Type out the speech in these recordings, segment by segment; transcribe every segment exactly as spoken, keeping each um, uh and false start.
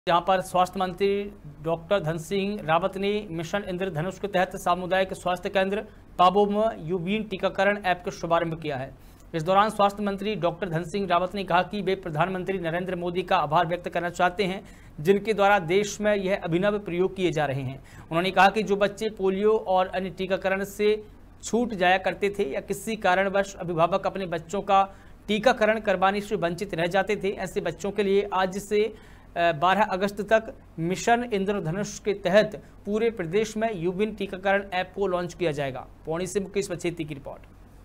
जहां पर स्वास्थ्य मंत्री डॉक्टर धन सिंह रावत ने मिशन इंद्रधनुष के तहत सामुदायिक स्वास्थ्य केंद्र पाबो में यूबीन टीकाकरण ऐप का शुभारंभ किया है। इस दौरान स्वास्थ्य मंत्री डॉक्टर धन सिंह रावत ने कहा कि वे प्रधानमंत्री नरेंद्र मोदी का आभार व्यक्त करना चाहते हैं, जिनके द्वारा देश में यह अभिनव प्रयोग किए जा रहे हैं। उन्होंने कहा कि जो बच्चे पोलियो और अन्य टीकाकरण से छूट जाया करते थे या किसी कारणवश अभिभावक अपने बच्चों का टीकाकरण करवाने से वंचित रह जाते थे, ऐसे बच्चों के लिए आज से बारह अगस्त तक मिशन इंद्रधनुष के तहत पूरे प्रदेश में यूबीन टीकाकरण ऐप को लॉन्च किया जाएगा। पौड़ी से मुकेश बचेती की रिपोर्ट।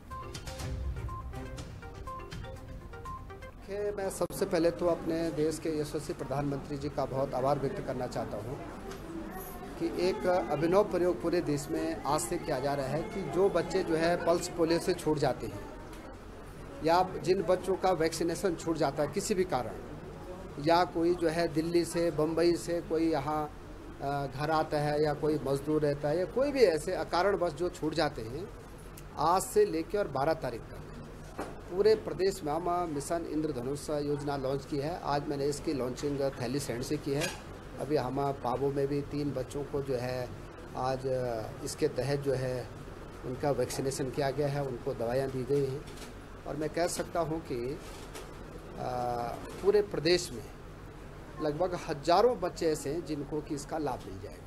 मैं सबसे पहले तो अपने देश के यशस्वी प्रधानमंत्री जी का बहुत आभार व्यक्त करना चाहता हूं कि एक अभिनव प्रयोग पूरे देश में आज से किया जा रहा है कि जो बच्चे जो है पल्स पोलियो से छूट जाते हैं या जिन बच्चों का वैक्सीनेशन छूट जाता है किसी भी कारण, या कोई जो है दिल्ली से बम्बई से कोई यहाँ घर आता है या कोई मजदूर रहता है या कोई भी ऐसे कारणवश जो छूट जाते हैं, आज से लेकर और बारह तारीख तक पूरे प्रदेश में हम मिशन इंद्रधनुष योजना लॉन्च की है। आज मैंने इसकी लॉन्चिंग थैली सेंड से की है। अभी हम पाबो में भी तीन बच्चों को जो है आज इसके तहत जो है उनका वैक्सीनेशन किया गया है, उनको दवाइयाँ दी गई हैं और मैं कह सकता हूँ कि आ, पूरे प्रदेश में लगभग हजारों बच्चे ऐसे हैं जिनको कि इसका लाभ मिल जाएगा।